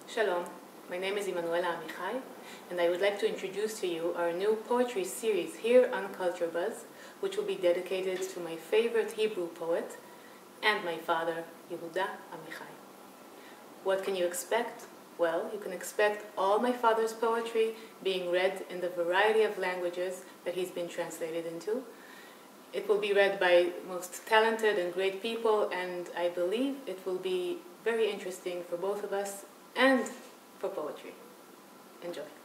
Shalom, my name is Emanuella Amichai, and I would like to introduce to you our new poetry series here on CultureBuzz, which will be dedicated to my favorite Hebrew poet and my father, Yehuda Amichai. What can you expect? Well, you can expect all my father's poetry being read in the variety of languages that he's been translated into. It will be read by most talented and great people, and I believe it will be very interesting for both of us and for poetry. Enjoy.